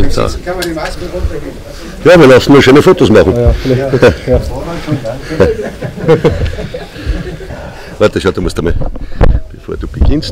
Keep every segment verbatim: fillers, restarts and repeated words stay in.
Da. Ja, wir lassen nur schöne Fotos machen. Ja, ja. Ja. Warte, schau, du musst einmal, bevor du beginnst.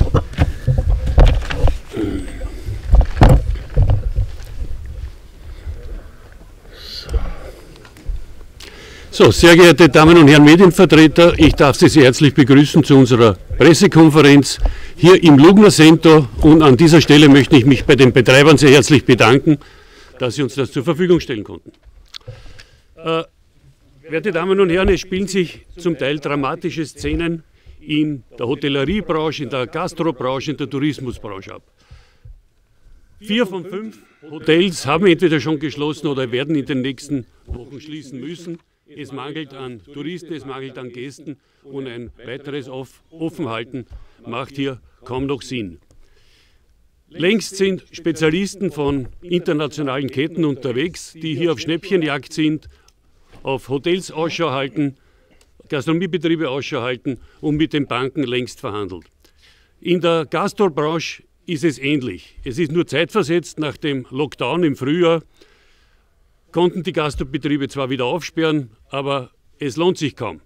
So, sehr geehrte Damen und Herren Medienvertreter, ich darf Sie sehr herzlich begrüßen zu unserer Pressekonferenz hier im Lugner Center, und an dieser Stelle möchte ich mich bei den Betreibern sehr herzlich bedanken, dass Sie uns das zur Verfügung stellen konnten. Äh, werte Damen und Herren, es spielen sich zum Teil dramatische Szenen in der Hotelleriebranche, in der Gastrobranche, in der Tourismusbranche ab. Vier von fünf Hotels haben entweder schon geschlossen oder werden in den nächsten Wochen schließen müssen. Es mangelt an Touristen, es mangelt an Gästen, und ein weiteres Auf Offenhalten macht hier kaum noch Sinn. Längst sind Spezialisten von internationalen Ketten unterwegs, die hier auf Schnäppchenjagd sind, auf Hotels Ausschau halten, Gastronomiebetriebe Ausschau halten und mit den Banken längst verhandelt. In der Gastrobranche ist es ähnlich. Es ist nur zeitversetzt. Nach dem Lockdown im Frühjahr konnten die Gastrobetriebe zwar wieder aufsperren, aber es lohnt sich kaum.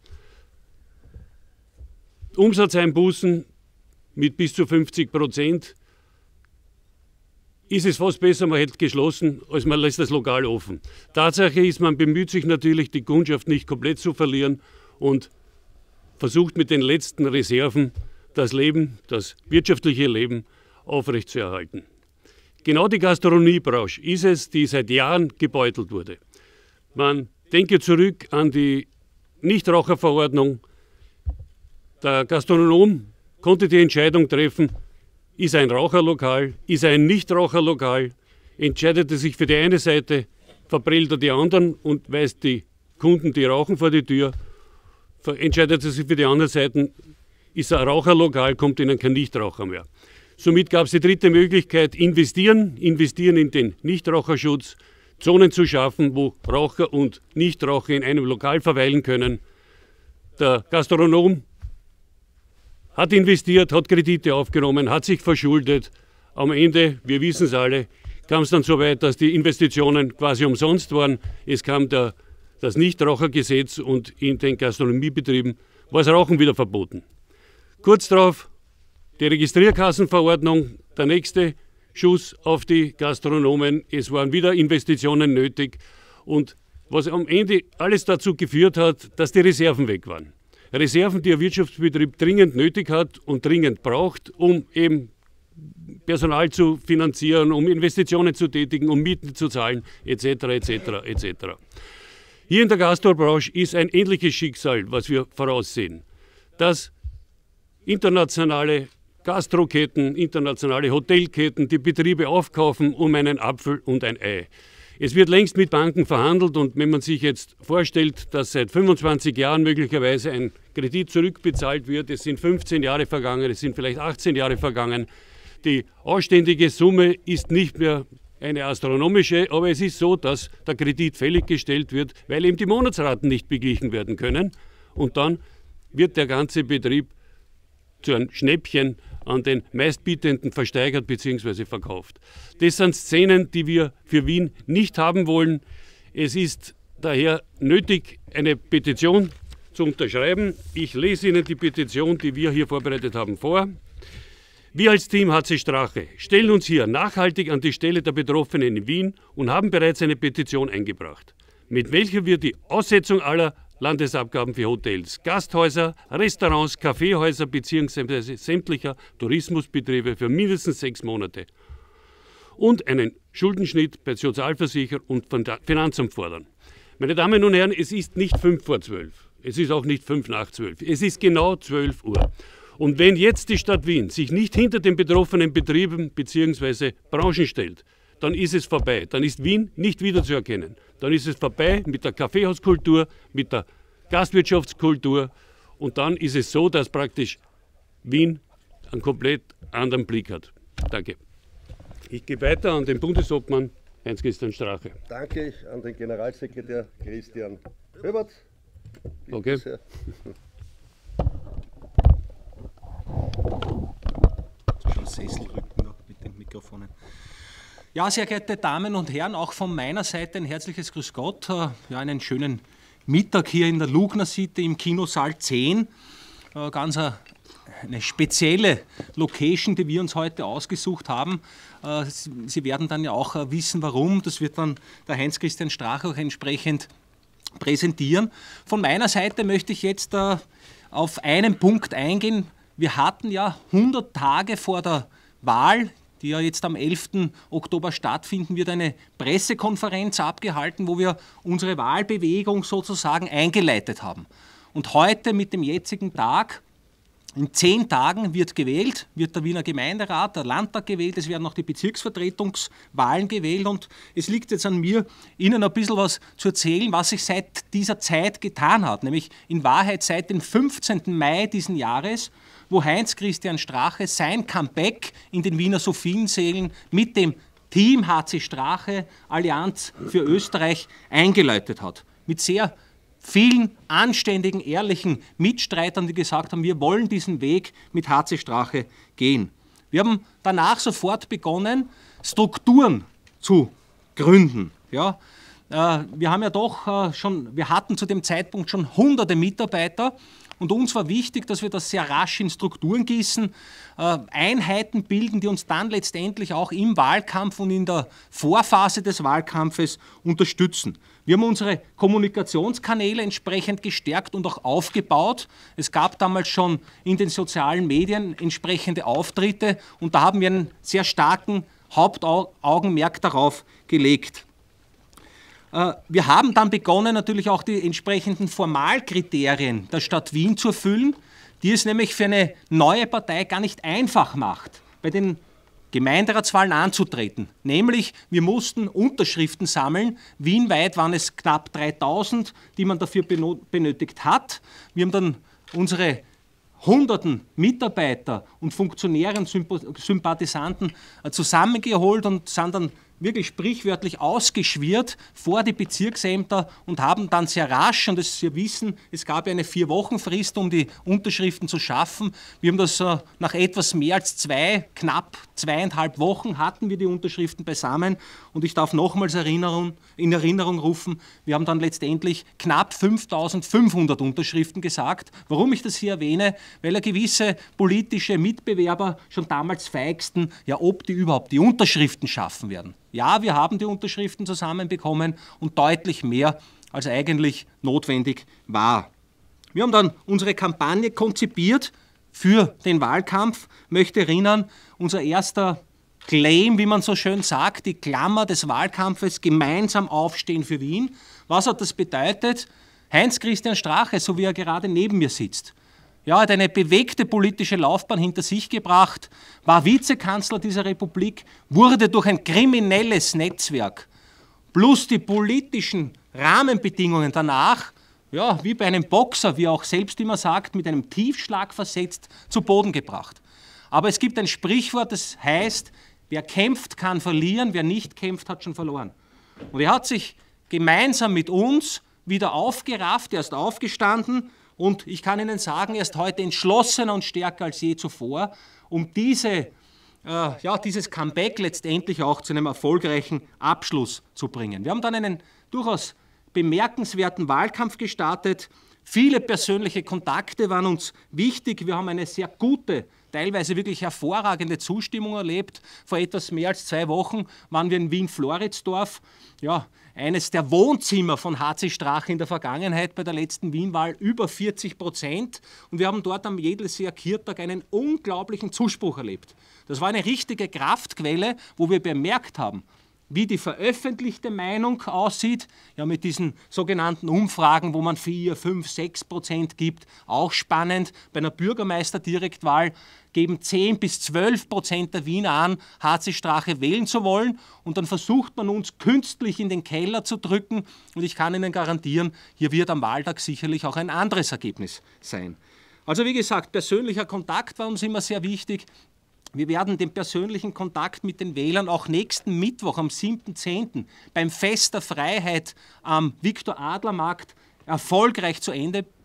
Umsatzeinbußen mit bis zu fünfzig Prozent. Ist es fast besser, man hätte geschlossen, als man lässt das Lokal offen. Tatsache ist, man bemüht sich natürlich, die Kundschaft nicht komplett zu verlieren und versucht mit den letzten Reserven das Leben, das wirtschaftliche Leben aufrechtzuerhalten. Genau die Gastronomiebranche ist es, die seit Jahren gebeutelt wurde. Man denke zurück an die Nichtraucherverordnung. Der Gastronom konnte die Entscheidung treffen, ist ein Raucherlokal, ist ein Nichtraucherlokal, entscheidete sich für die eine Seite, verprellt er die anderen und weist die Kunden, die rauchen, vor die Tür, entscheidet er sich für die andere Seite, ist ein Raucherlokal, kommt ihnen kein Nichtraucher mehr. Somit gab es die dritte Möglichkeit, investieren, investieren in den Nichtraucherschutz, Zonen zu schaffen, wo Raucher und Nichtraucher in einem Lokal verweilen können. Der Gastronom hat investiert, hat Kredite aufgenommen, hat sich verschuldet. Am Ende, wir wissen es alle, kam es dann so weit, dass die Investitionen quasi umsonst waren. Es kam der, das Nichtrauchergesetz und in den Gastronomiebetrieben war das Rauchen wieder verboten. Kurz darauf die Registrierkassenverordnung, der nächste Schuss auf die Gastronomen. Es waren wieder Investitionen nötig, und was am Ende alles dazu geführt hat, dass die Reserven weg waren. Reserven, die ein Wirtschaftsbetrieb dringend nötig hat und dringend braucht, um eben Personal zu finanzieren, um Investitionen zu tätigen, um Mieten zu zahlen, et cetera et cetera et cetera. Hier in der Gastrobranche ist ein ähnliches Schicksal, was wir voraussehen. Dass internationale Gastroketten, internationale Hotelketten die Betriebe aufkaufen um einen Apfel und ein Ei. Es wird längst mit Banken verhandelt, und wenn man sich jetzt vorstellt, dass seit fünfundzwanzig Jahren möglicherweise ein Kredit zurückbezahlt wird, es sind fünfzehn Jahre vergangen, es sind vielleicht achtzehn Jahre vergangen, die ausständige Summe ist nicht mehr eine astronomische, aber es ist so, dass der Kredit fällig gestellt wird, weil eben die Monatsraten nicht beglichen werden können, und dann wird der ganze Betrieb zu einem Schnäppchen an den Meistbietenden versteigert bzw. verkauft. Das sind Szenen, die wir für Wien nicht haben wollen. Es ist daher nötig, eine Petition zu unterschreiben. Ich lese Ihnen die Petition, die wir hier vorbereitet haben, vor. Wir als Team H C Strache stellen uns hier nachhaltig an die Stelle der Betroffenen in Wien und haben bereits eine Petition eingebracht, mit welcher wir die Aussetzung aller Landesabgaben für Hotels, Gasthäuser, Restaurants, Kaffeehäuser bzw. sämtlicher Tourismusbetriebe für mindestens sechs Monate und einen Schuldenschnitt bei Sozialversicherer und Finanzamt fordern. Meine Damen und Herren, es ist nicht fünf vor zwölf, es ist auch nicht fünf nach zwölf, es ist genau zwölf Uhr. Und wenn jetzt die Stadt Wien sich nicht hinter den betroffenen Betrieben bzw. Branchen stellt, dann ist es vorbei. Dann ist Wien nicht wiederzuerkennen. Dann ist es vorbei mit der Kaffeehauskultur, mit der Gastwirtschaftskultur, und dann ist es so, dass praktisch Wien einen komplett anderen Blick hat. Danke. Ich gehe weiter an den Bundesobmann Heinz-Christian Strache. Danke an den Generalsekretär Christian Höbert. Okay. Sehr. Schon Sesselrücken noch mit den Mikrofonen. Ja, sehr geehrte Damen und Herren, auch von meiner Seite ein herzliches Grüß Gott. Ja, einen schönen Mittag hier in der Lugner-Sitte im Kinosaal zehn. Ganz eine spezielle Location, die wir uns heute ausgesucht haben. Sie werden dann ja auch wissen, warum. Das wird dann der Heinz-Christian Strache auch entsprechend präsentieren. Von meiner Seite möchte ich jetzt auf einen Punkt eingehen. Wir hatten ja hundert Tage vor der Wahl, die ja jetzt am elften Oktober stattfinden wird, eine Pressekonferenz abgehalten, wo wir unsere Wahlbewegung sozusagen eingeleitet haben. Und heute mit dem jetzigen Tag, in zehn Tagen wird gewählt, wird der Wiener Gemeinderat, der Landtag gewählt, es werden noch die Bezirksvertretungswahlen gewählt und es liegt jetzt an mir, Ihnen ein bisschen was zu erzählen, was sich seit dieser Zeit getan hat, nämlich in Wahrheit seit dem fünfzehnten Mai diesen Jahres, wo Heinz-Christian Strache sein Comeback in den Wiener Sophiensälen mit dem Team H C Strache Allianz für Österreich eingeläutet hat. Mit sehr vielen anständigen, ehrlichen Mitstreitern, die gesagt haben, wir wollen diesen Weg mit H C Strache gehen. Wir haben danach sofort begonnen, Strukturen zu gründen. Ja, äh, wir haben ja doch äh, schon, wir hatten zu dem Zeitpunkt schon hunderte Mitarbeiter und uns war wichtig, dass wir das sehr rasch in Strukturen gießen, äh, Einheiten bilden, die uns dann letztendlich auch im Wahlkampf und in der Vorphase des Wahlkampfes unterstützen. Wir haben unsere Kommunikationskanäle entsprechend gestärkt und auch aufgebaut. Es gab damals schon in den sozialen Medien entsprechende Auftritte und da haben wir einen sehr starken Hauptaugenmerk darauf gelegt. Wir haben dann begonnen, natürlich auch die entsprechenden Formalkriterien der Stadt Wien zu erfüllen, die es nämlich für eine neue Partei gar nicht einfach macht, bei den Gemeinderatswahlen anzutreten. Nämlich, wir mussten Unterschriften sammeln. Wienweit waren es knapp dreitausend, die man dafür benötigt hat. Wir haben dann unsere hunderten Mitarbeiter und Funktionäre und Sympathisanten zusammengeholt und sind dann wirklich sprichwörtlich ausgeschwirrt vor die Bezirksämter und haben dann sehr rasch, und das Sie wissen, es gab ja eine Vier-Wochen-Frist, um die Unterschriften zu schaffen. Wir haben das äh, nach etwas mehr als zwei, knapp zweieinhalb Wochen hatten wir die Unterschriften beisammen und ich darf nochmals Erinnerung, in Erinnerung rufen, wir haben dann letztendlich knapp fünftausendfünfhundert Unterschriften gesagt. Warum ich das hier erwähne? Weil ja gewisse politische Mitbewerber schon damals feigsten, ja ob die überhaupt die Unterschriften schaffen werden. Ja, wir haben die Unterschriften zusammenbekommen und deutlich mehr, als eigentlich notwendig war. Wir haben dann unsere Kampagne konzipiert für den Wahlkampf. Ich möchte erinnern, unser erster Claim, wie man so schön sagt, die Klammer des Wahlkampfes, gemeinsam aufstehen für Wien. Was hat das bedeutet? Heinz-Christian Strache, so wie er gerade neben mir sitzt, ja, hat eine bewegte politische Laufbahn hinter sich gebracht, war Vizekanzler dieser Republik, wurde durch ein kriminelles Netzwerk plus die politischen Rahmenbedingungen danach, ja, wie bei einem Boxer, wie er auch selbst immer sagt, mit einem Tiefschlag versetzt, zu Boden gebracht. Aber es gibt ein Sprichwort, das heißt, wer kämpft, kann verlieren, wer nicht kämpft, hat schon verloren. Und er hat sich gemeinsam mit uns wieder aufgerafft, er ist aufgestanden. Und ich kann Ihnen sagen, er ist heute entschlossener und stärker als je zuvor, um diese, äh, ja, dieses Comeback letztendlich auch zu einem erfolgreichen Abschluss zu bringen. Wir haben dann einen durchaus bemerkenswerten Wahlkampf gestartet. Viele persönliche Kontakte waren uns wichtig. Wir haben eine sehr gute, teilweise wirklich hervorragende Zustimmung erlebt. Vor etwas mehr als zwei Wochen waren wir in Wien-Floridsdorf. Ja, eines der Wohnzimmer von H C Strache in der Vergangenheit bei der letzten Wienwahl, über vierzig Prozent. Und wir haben dort am Jedelseer Kirchtag einen unglaublichen Zuspruch erlebt. Das war eine richtige Kraftquelle, wo wir bemerkt haben, wie die veröffentlichte Meinung aussieht, ja mit diesen sogenannten Umfragen, wo man vier, fünf, sechs Prozent gibt, auch spannend. Bei einer Bürgermeisterdirektwahl geben zehn bis zwölf Prozent der Wiener an, H C Strache wählen zu wollen und dann versucht man uns künstlich in den Keller zu drücken und ich kann Ihnen garantieren, hier wird am Wahltag sicherlich auch ein anderes Ergebnis sein. Also wie gesagt, persönlicher Kontakt war uns immer sehr wichtig. Wir werden den persönlichen Kontakt mit den Wählern auch nächsten Mittwoch am siebten zehnten beim Fest der Freiheit am Viktor-Adler-Markt erfolgreich zu Ende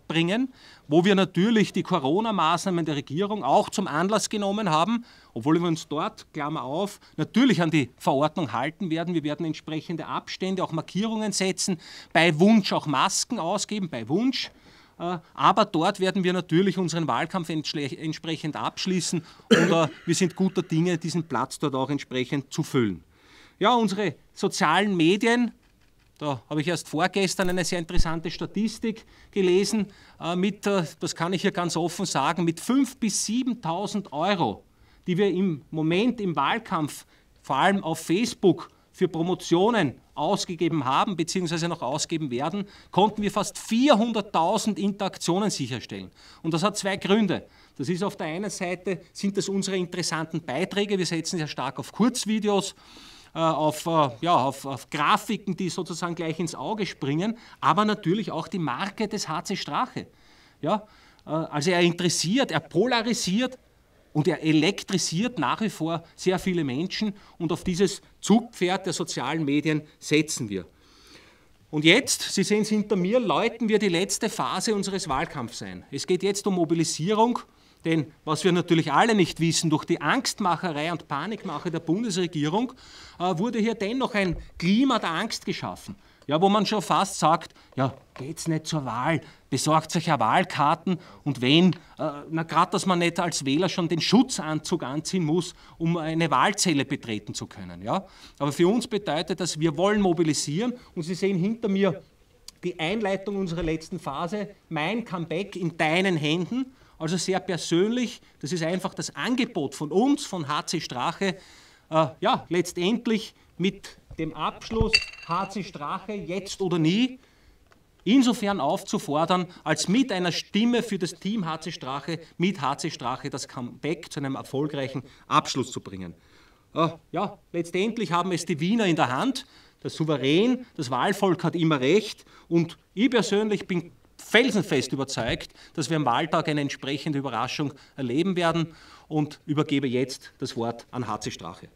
bringen, wo wir natürlich die Corona-Maßnahmen der Regierung auch zum Anlass genommen haben, obwohl wir uns dort, Klammer auf, natürlich an die Verordnung halten werden. Wir werden entsprechende Abstände, auch Markierungen setzen, bei Wunsch auch Masken ausgeben, bei Wunsch. Aber dort werden wir natürlich unseren Wahlkampf entsprechend abschließen und wir sind guter Dinge, diesen Platz dort auch entsprechend zu füllen. Ja, unsere sozialen Medien, da habe ich erst vorgestern eine sehr interessante Statistik gelesen, mit, das kann ich hier ganz offen sagen, mit fünftausend bis siebentausend Euro, die wir im Moment im Wahlkampf, vor allem auf Facebook, für Promotionen ausgegeben haben bzw. noch ausgeben werden, konnten wir fast vierhunderttausend Interaktionen sicherstellen. Und das hat zwei Gründe. Das ist auf der einen Seite, sind das unsere interessanten Beiträge, wir setzen sehr stark auf Kurzvideos, äh, auf, äh, ja, auf, auf Grafiken, die sozusagen gleich ins Auge springen, aber natürlich auch die Marke des H C Strache. Ja? Äh, also er interessiert, er polarisiert, und er elektrisiert nach wie vor sehr viele Menschen und auf dieses Zugpferd der sozialen Medien setzen wir. Und jetzt, Sie sehen es hinter mir, läuten wir die letzte Phase unseres Wahlkampfs ein. Es geht jetzt um Mobilisierung, denn was wir natürlich alle nicht wissen, durch die Angstmacherei und Panikmache der Bundesregierung äh, wurde hier dennoch ein Klima der Angst geschaffen. Ja, wo man schon fast sagt, ja, geht's nicht zur Wahl, besorgt euch ja Wahlkarten und wenn, äh, na gerade, dass man nicht als Wähler schon den Schutzanzug anziehen muss, um eine Wahlzelle betreten zu können. Ja? Aber für uns bedeutet das, wir wollen mobilisieren und Sie sehen hinter mir die Einleitung unserer letzten Phase, mein Comeback in deinen Händen, also sehr persönlich, das ist einfach das Angebot von uns, von H C Strache, äh, ja, letztendlich mit dem Abschluss H C Strache jetzt oder nie, insofern aufzufordern, als mit einer Stimme für das Team H C Strache, mit H C Strache das Comeback zu einem erfolgreichen Abschluss zu bringen. Äh, ja, letztendlich haben es die Wiener in der Hand, der Souverän, das Wahlvolk hat immer recht und ich persönlich bin felsenfest überzeugt, dass wir am Wahltag eine entsprechende Überraschung erleben werden und übergebe jetzt das Wort an H C Strache.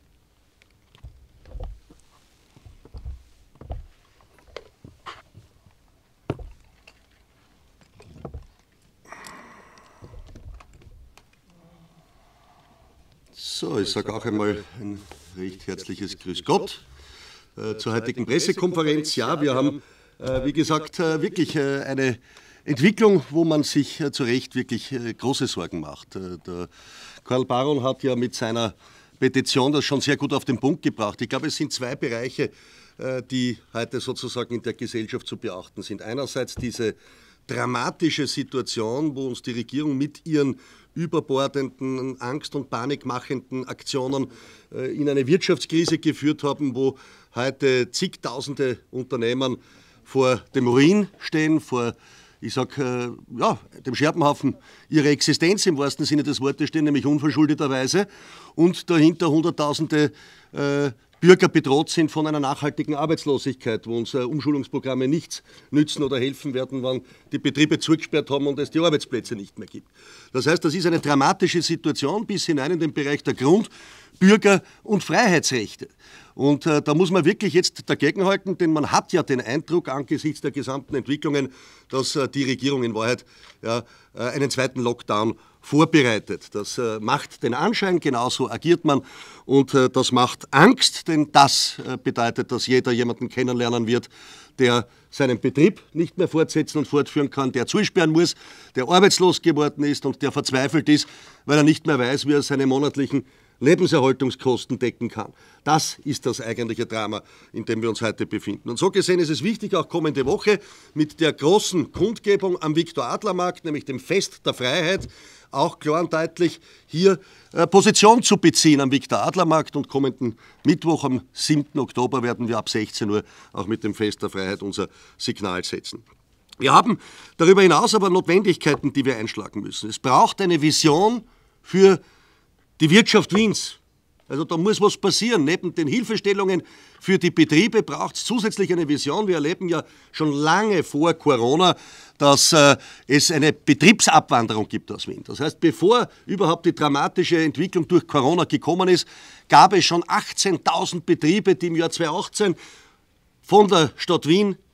So, ich sage auch einmal ein recht herzliches Grüß Gott äh, zur heutigen Pressekonferenz. Ja, wir haben, äh, wie gesagt, äh, wirklich äh, eine Entwicklung, wo man sich äh, zu Recht wirklich äh, große Sorgen macht. Äh, der Karl Baron hat ja mit seiner Petition das schon sehr gut auf den Punkt gebracht. Ich glaube, es sind zwei Bereiche, äh, die heute sozusagen in der Gesellschaft zu beachten sind. Einerseits diese dramatische Situation, wo uns die Regierung mit ihren überbordenden, angst- und panikmachenden Aktionen äh, in eine Wirtschaftskrise geführt haben, wo heute zigtausende Unternehmen vor dem Ruin stehen, vor, ich sag, äh, ja, dem Scherbenhaufen ihrer Existenz im wahrsten Sinne des Wortes stehen, nämlich unverschuldeterweise, und dahinter Hunderttausende äh, Bürger bedroht sind von einer nachhaltigen Arbeitslosigkeit, wo unsere Umschulungsprogramme nichts nützen oder helfen werden, wenn die Betriebe zugesperrt haben und es die Arbeitsplätze nicht mehr gibt. Das heißt, das ist eine dramatische Situation bis hinein in den Bereich der Grund-, Bürger- und Freiheitsrechte. Und äh, da muss man wirklich jetzt dagegenhalten, denn man hat ja den Eindruck angesichts der gesamten Entwicklungen, dass äh, die Regierung in Wahrheit ja, äh, einen zweiten Lockdown vorbereitet. Das äh, macht den Anschein, genauso agiert man und äh, das macht Angst, denn das äh, bedeutet, dass jeder jemanden kennenlernen wird, der seinen Betrieb nicht mehr fortsetzen und fortführen kann, der zusperren muss, der arbeitslos geworden ist und der verzweifelt ist, weil er nicht mehr weiß, wie er seine monatlichen Lebenserhaltungskosten decken kann. Das ist das eigentliche Drama, in dem wir uns heute befinden. Und so gesehen ist es wichtig, auch kommende Woche mit der großen Kundgebung am Viktor-Adler-Markt, nämlich dem Fest der Freiheit, auch klar und deutlich hier äh, Position zu beziehen am Viktor-Adler-Markt. Und kommenden Mittwoch, am siebten Oktober, werden wir ab sechzehn Uhr auch mit dem Fest der Freiheit unser Signal setzen. Wir haben darüber hinaus aber Notwendigkeiten, die wir einschlagen müssen. Es braucht eine Vision für die Wirtschaft Wiens. Also da muss was passieren. Neben den Hilfestellungen für die Betriebe braucht es zusätzlich eine Vision. Wir erleben ja schon lange vor Corona, dass äh, es eine Betriebsabwanderung gibt aus Wien. Das heißt, bevor überhaupt die dramatische Entwicklung durch Corona gekommen ist, gab es schon achtzehntausend Betriebe, die im Jahr zweitausendachtzehn von der Stadt Wien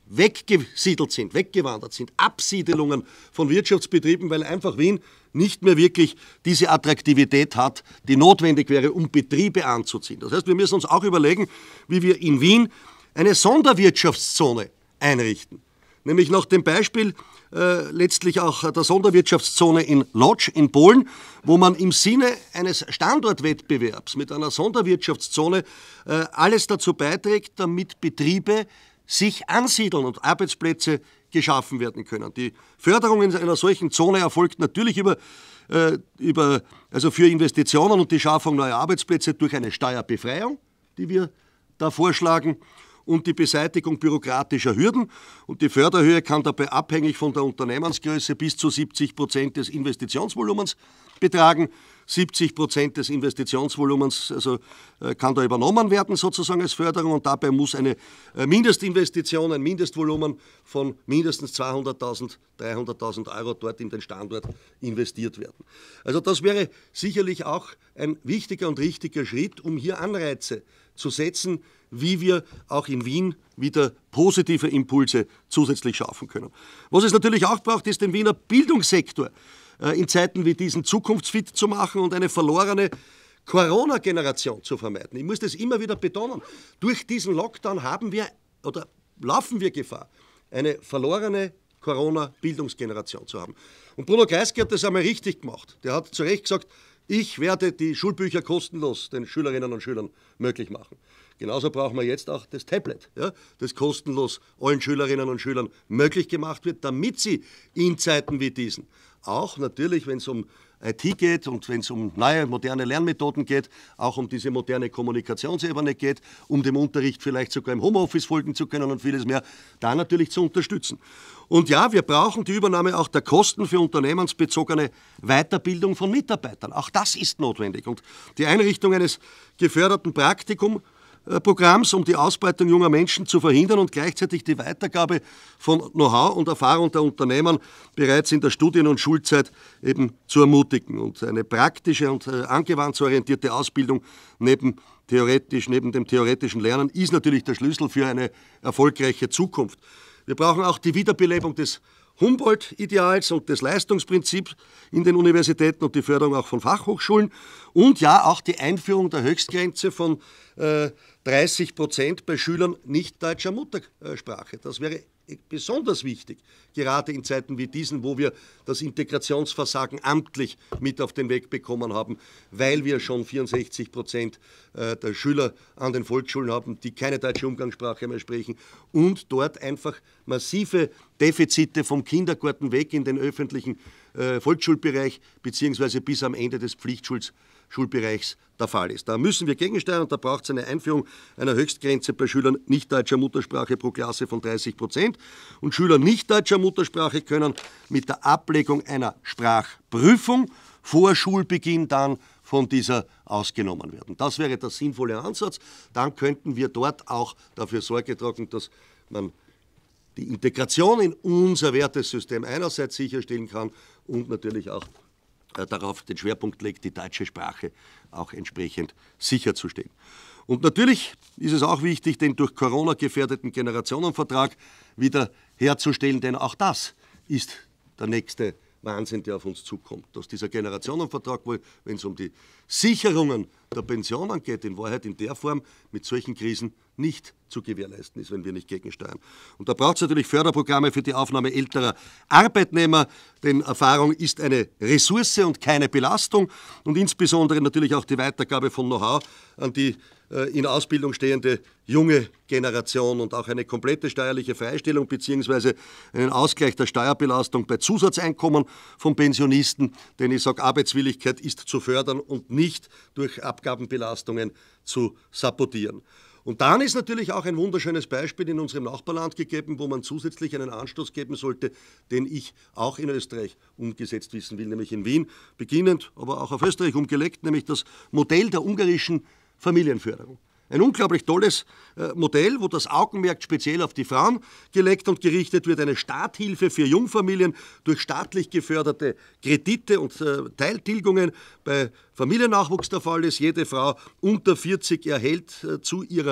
weggesiedelt sind, weggewandert sind, Absiedelungen von Wirtschaftsbetrieben, weil einfach Wien nicht mehr wirklich diese Attraktivität hat, die notwendig wäre, um Betriebe anzuziehen. Das heißt, wir müssen uns auch überlegen, wie wir in Wien eine Sonderwirtschaftszone einrichten. Nämlich nach dem Beispiel äh, letztlich auch der Sonderwirtschaftszone in Łódź in Polen, wo man im Sinne eines Standortwettbewerbs mit einer Sonderwirtschaftszone äh, alles dazu beiträgt, damit Betriebe sich ansiedeln und Arbeitsplätze geschaffen werden können. Die Förderung in einer solchen Zone erfolgt natürlich über, äh, über, also für Investitionen und die Schaffung neuer Arbeitsplätze durch eine Steuerbefreiung, die wir da vorschlagen, und die Beseitigung bürokratischer Hürden. Und die Förderhöhe kann dabei abhängig von der Unternehmensgröße bis zu siebzig Prozent des Investitionsvolumens betragen. siebzig Prozent des Investitionsvolumens also, äh, kann da übernommen werden sozusagen als Förderung und dabei muss eine äh, Mindestinvestition, ein Mindestvolumen von mindestens zweihunderttausend, dreihunderttausend Euro dort in den Standort investiert werden. Also das wäre sicherlich auch ein wichtiger und richtiger Schritt, um hier Anreize zu setzen, wie wir auch in Wien wieder positive Impulse zusätzlich schaffen können. Was es natürlich auch braucht, ist den Wiener Bildungssektor äh, in Zeiten wie diesen zukunftsfit zu machen und eine verlorene Corona-Generation zu vermeiden. Ich muss das immer wieder betonen. Durch diesen Lockdown haben wir oder laufen wir Gefahr, eine verlorene Corona-Bildungsgeneration zu haben. Und Bruno Kreisky hat das einmal richtig gemacht. Der hat zu Recht gesagt, ich werde die Schulbücher kostenlos den Schülerinnen und Schülern möglich machen. Genauso brauchen wir jetzt auch das Tablet, ja, das kostenlos allen Schülerinnen und Schülern möglich gemacht wird, damit sie in Zeiten wie diesen, auch natürlich, wenn es um I T geht und wenn es um neue, moderne Lernmethoden geht, auch um diese moderne Kommunikationsebene geht, um dem Unterricht vielleicht sogar im Homeoffice folgen zu können und vieles mehr, da natürlich zu unterstützen. Und ja, wir brauchen die Übernahme auch der Kosten für unternehmensbezogene Weiterbildung von Mitarbeitern. Auch das ist notwendig. Und die Einrichtung eines geförderten Praktikum Programms, um die Ausbeutung junger Menschen zu verhindern und gleichzeitig die Weitergabe von Know-how und Erfahrung der Unternehmern bereits in der Studien- und Schulzeit eben zu ermutigen. Und eine praktische und äh, angewandtsorientierte Ausbildung neben, theoretisch, neben dem theoretischen Lernen ist natürlich der Schlüssel für eine erfolgreiche Zukunft. Wir brauchen auch die Wiederbelebung des Humboldt-Ideals und des Leistungsprinzips in den Universitäten und die Förderung auch von Fachhochschulen und ja auch die Einführung der Höchstgrenze von äh, dreißig Prozent bei Schülern nicht deutscher Muttersprache. Das wäre besonders wichtig, gerade in Zeiten wie diesen, wo wir das Integrationsversagen amtlich mit auf den Weg bekommen haben, weil wir schon vierundsechzig Prozent der Schüler an den Volksschulen haben, die keine deutsche Umgangssprache mehr sprechen und dort einfach massive Defizite vom Kindergarten weg in den öffentlichen äh, Volksschulbereich beziehungsweise bis am Ende des Pflichtschulbereichs der Fall ist. Da müssen wir gegensteuern und da braucht es eine Einführung einer Höchstgrenze bei Schülern nicht deutscher Muttersprache pro Klasse von dreißig Prozent. Und Schüler nicht deutscher Muttersprache können mit der Ablegung einer Sprachprüfung vor Schulbeginn dann von dieser ausgenommen werden. Das wäre der sinnvolle Ansatz. Dann könnten wir dort auch dafür Sorge tragen, dass man die Integration in unser Wertesystem einerseits sicherstellen kann und natürlich auch äh, darauf den Schwerpunkt legt, die deutsche Sprache auch entsprechend sicherzustellen. Und natürlich ist es auch wichtig, den durch Corona gefährdeten Generationenvertrag wieder herzustellen, denn auch das ist der nächste Wahnsinn, der auf uns zukommt. Dass dieser Generationenvertrag, wenn es um die Sicherungen der Pensionen geht, in Wahrheit in der Form mit solchen Krisen nicht zu gewährleisten ist, wenn wir nicht gegensteuern. Und da braucht es natürlich Förderprogramme für die Aufnahme älterer Arbeitnehmer, denn Erfahrung ist eine Ressource und keine Belastung und insbesondere natürlich auch die Weitergabe von Know-how an die äh, in Ausbildung stehende junge Generation und auch eine komplette steuerliche Freistellung bzw. einen Ausgleich der Steuerbelastung bei Zusatzeinkommen von Pensionisten, denn ich sage, Arbeitswilligkeit ist zu fördern und nicht durch Abgabenbelastungen zu sabotieren. Und dann ist natürlich auch ein wunderschönes Beispiel in unserem Nachbarland gegeben, wo man zusätzlich einen Anstoß geben sollte, den ich auch in Österreich umgesetzt wissen will, nämlich in Wien, beginnend, aber auch auf Österreich umgelegt, nämlich das Modell der ungarischen Familienförderung. Ein unglaublich tolles äh, Modell, wo das Augenmerk speziell auf die Frauen gelegt und gerichtet wird. Eine Starthilfe für Jungfamilien durch staatlich geförderte Kredite und äh, Teiltilgungen. Bei Familiennachwuchs der Fall ist, jede Frau unter vierzig erhält äh, zu ihrer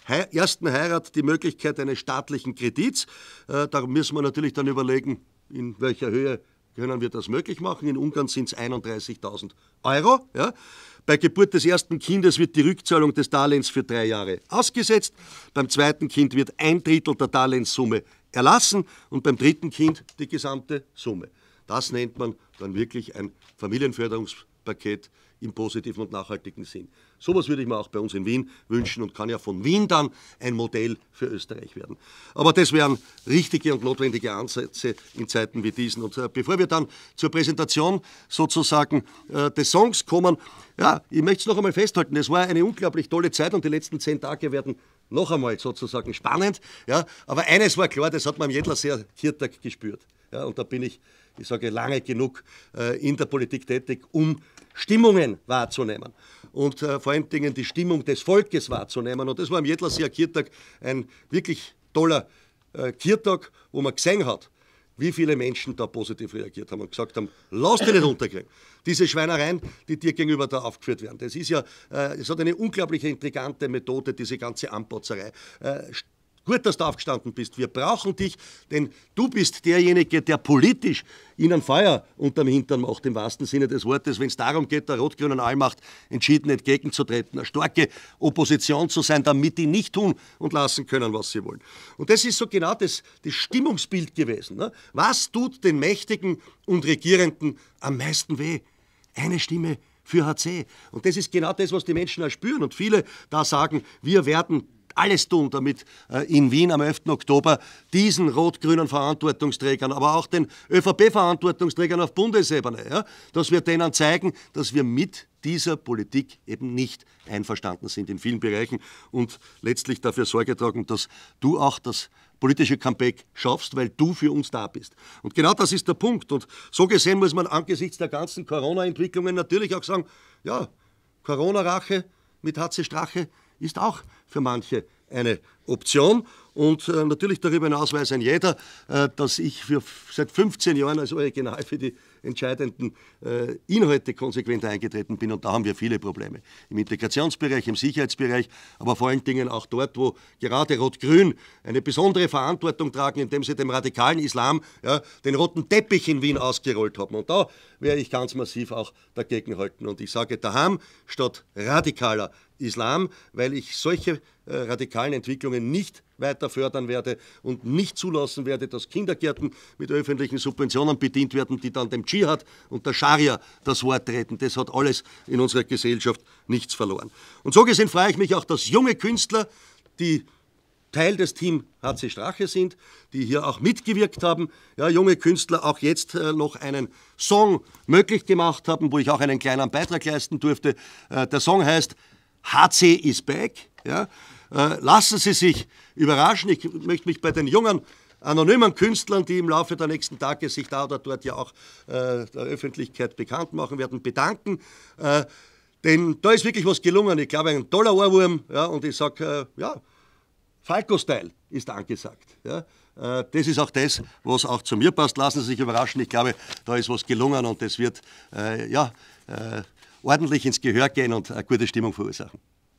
He ersten Heirat die Möglichkeit eines staatlichen Kredits. Äh, da müssen wir natürlich dann überlegen, in welcher Höhe können wir das möglich machen. In Ungarn sind es einunddreißigtausend Euro. Ja. Bei Geburt des ersten Kindes wird die Rückzahlung des Darlehens für drei Jahre ausgesetzt. Beim zweiten Kind wird ein Drittel der Darlehenssumme erlassen und beim dritten Kind die gesamte Summe. Das nennt man dann wirklich ein Familienförderungspaket im positiven und nachhaltigen Sinn. Sowas würde ich mir auch bei uns in Wien wünschen und kann ja von Wien dann ein Modell für Österreich werden. Aber das wären richtige und notwendige Ansätze in Zeiten wie diesen. Und äh, bevor wir dann zur Präsentation sozusagen äh, des Songs kommen, ja, ich möchte es noch einmal festhalten, es war eine unglaublich tolle Zeit und die letzten zehn Tage werden noch einmal sozusagen spannend. Ja, aber eines war klar, das hat man am Jedlerseer Kirtag gespürt. Ja, und da bin ich, ich sage lange genug, äh, in der Politik tätig, um Stimmungen wahrzunehmen und äh, vor allen Dingen die Stimmung des Volkes wahrzunehmen. Und das war am Jedlerseer Kirtag ein wirklich toller äh, Kirtag, wo man gesehen hat, wie viele Menschen da positiv reagiert haben und gesagt haben, lass dich nicht unterkriegen. Diese Schweinereien, die dir gegenüber da aufgeführt werden. Das ist ja, äh, es hat eine unglaubliche intrigante Methode, diese ganze Anbotzerei. Äh, Gut, dass du aufgestanden bist. Wir brauchen dich, denn du bist derjenige, der politisch ihnen Feuer unterm Hintern macht, im wahrsten Sinne des Wortes, wenn es darum geht, der rot-grünen Allmacht entschieden entgegenzutreten, eine starke Opposition zu sein, damit die nicht tun und lassen können, was sie wollen. Und das ist so genau das, das Stimmungsbild gewesen. Ne? Was tut den Mächtigen und Regierenden am meisten weh? Eine Stimme für H C. Und das ist genau das, was die Menschen auch spüren. Und viele da sagen, wir werden alles tun, damit äh, in Wien am elften Oktober diesen rot-grünen Verantwortungsträgern, aber auch den ÖVP-Verantwortungsträgern auf Bundesebene, ja, dass wir denen zeigen, dass wir mit dieser Politik eben nicht einverstanden sind in vielen Bereichen und letztlich dafür Sorge tragen, dass du auch das politische Comeback schaffst, weil du für uns da bist. Und genau das ist der Punkt. Und so gesehen muss man angesichts der ganzen Corona-Entwicklungen natürlich auch sagen, ja, Corona-Rache mit H C Strache ist auch für manche eine Option. Und äh, natürlich darüber hinaus weiß ein jeder, äh, dass ich für, seit fünfzehn Jahren als Original für die entscheidenden äh, Inhalte konsequent eingetreten bin. Und da haben wir viele Probleme. Im Integrationsbereich, im Sicherheitsbereich, aber vor allen Dingen auch dort, wo gerade Rot-Grün eine besondere Verantwortung tragen, indem sie dem radikalen Islam ja, den roten Teppich in Wien ausgerollt haben. Und da werde ich ganz massiv auch dagegen halten. Und ich sage daheim statt radikaler Islam, weil ich solche äh, radikalen Entwicklungen nicht weiter fördern werde und nicht zulassen werde, dass Kindergärten mit öffentlichen Subventionen bedient werden, die dann dem Dschihad und der Scharia das Wort reden. Das hat alles in unserer Gesellschaft nichts verloren. Und so gesehen freue ich mich auch, dass junge Künstler, die Teil des Team H C Strache sind, die hier auch mitgewirkt haben, ja, junge Künstler auch jetzt äh, noch einen Song möglich gemacht haben, wo ich auch einen kleinen Beitrag leisten durfte. Äh, der Song heißt H C is back. Ja. Äh, lassen Sie sich überraschen. Ich möchte mich bei den jungen, anonymen Künstlern, die im Laufe der nächsten Tage sich da oder dort ja auch äh, der Öffentlichkeit bekannt machen werden, bedanken. Äh, denn da ist wirklich was gelungen. Ich glaube, ein toller Ohrwurm. Ja, und ich sage, äh, ja, Falco-Style ist angesagt. Ja. Äh, das ist auch das, was auch zu mir passt. Lassen Sie sich überraschen. Ich glaube, da ist was gelungen und das wird äh, ja, äh, ordentlich ins Gehör gehen und eine gute Stimmung verursachen.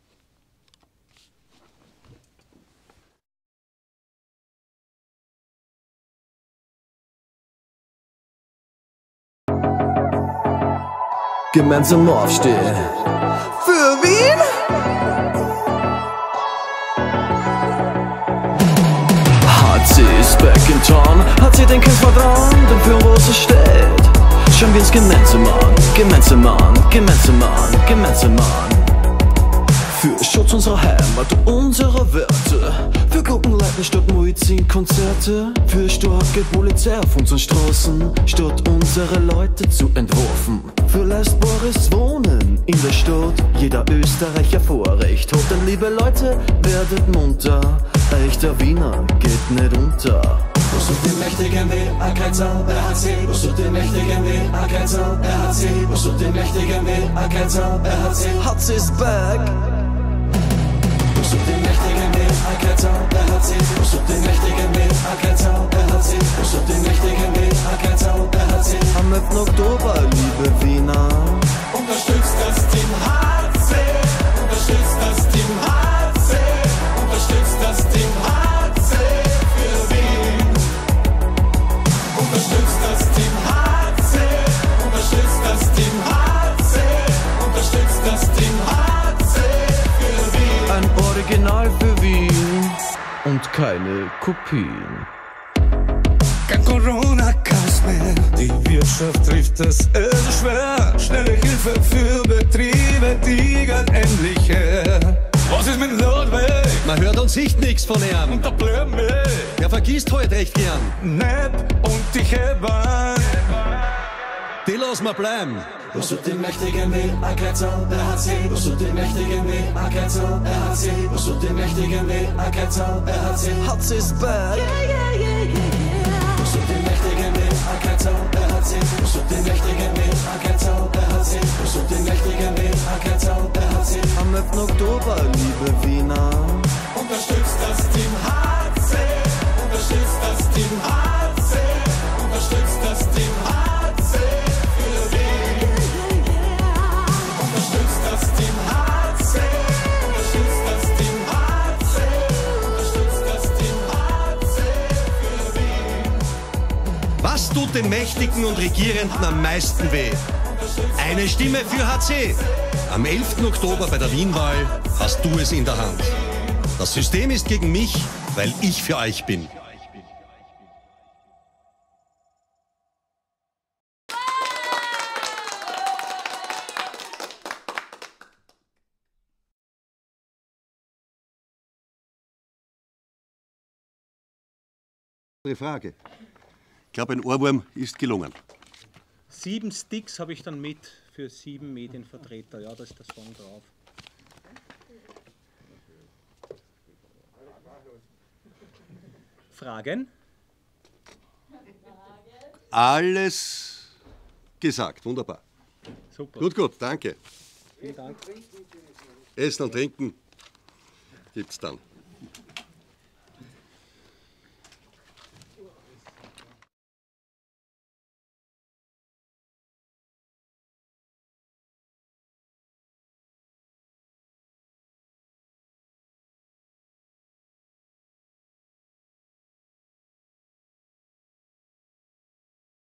Gemeinsam aufstehen. Für Wien? H C ist back in town. Hat sie den kein Vertrauen, denn für was er steht. Schauen wir uns gemeinsam an, gemeinsam an, gemeinsam an, gemeinsam an. Für Schutz unserer Heimat, unserer Werte. Für Gruppenleiten statt Muezzin-Konzerte. Für starke Polizei auf unseren Straßen, statt unsere Leute zu entwerfen. Für leistbares Wohnen in der Stadt. Jeder Österreicher Vorrecht hat. Denn liebe Leute, werdet munter. Echter Wiener geht nicht unter. Was tut den Mächtigen weh? A kein Zau, er hat sie. Was tut den Mächtigen weh? A kein Zau, er hat sie. Was tut den Mächtigen weh? A kein Zau, er hat sie. H C is back. Was tut den Mächtigen weh? A kein Zau, er hat sie. Was tut den Mächtigen weh? A kein Zau, er hat sie. Was tut den Mächtigen weh? A kein Zau, er hat sie. Am elften Oktober, liebe Wiener. Unterstützt das Team H C. Unterstützt das Team H C. und keine Kopien. Kein Corona-Chaos mehr, die Wirtschaft trifft das öde schwer. Schnelle Hilfe für Betriebe, die geht endlich her. Was ist mit Nordweg? Man hört und sieht nichts von ihm. Und der Blöme, Der vergisst halt recht gern. Nepp und die Hebahn. Die lassen wir bleiben. Was tut den Mächtigen weh? A K Z, R H C. Was tut den Mächtigen weh? A K Z, R H C. Was tut den Mächtigen weh? A K Z, R H C. H C is back. Was tut den Mächtigen weh? A K Z, R H C. Was tut den Mächtigen weh? A K Z, R H C. Was tut den Mächtigen weh? A K Z, R H C. Am elften Oktober, liebe Wiener. Unterstützt das Team H C. Unterstützt das Team H C. Unterstützt das Team H C. Für Wien. Unterstützt das Team H C. Unterstützt das Team H C. Unterstützt das Team H C. Für Wien. Was tut den Mächtigen und Regierenden am meisten weh? Eine Stimme für H C. Am elften Oktober bei der Wienwahl hast du es in der Hand. Das System ist gegen mich, weil ich für euch bin. Frage. Ich glaube, ein Ohrwurm ist gelungen. Sieben Sticks habe ich dann mit für sieben Medienvertreter. Ja, da ist der Song drauf. Fragen? Alles gesagt. Wunderbar. Super. Gut, gut, danke. Vielen Dank. Essen und Trinken gibt's dann.